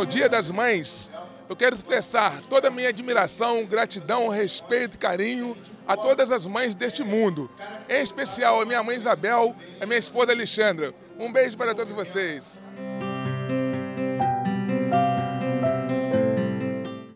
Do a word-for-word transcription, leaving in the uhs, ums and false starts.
no Dia das Mães, eu quero expressar toda a minha admiração, gratidão, respeito e carinho a todas as mães deste mundo. Em especial a minha mãe Isabel e a minha esposa Alexandra. Um beijo para todos vocês.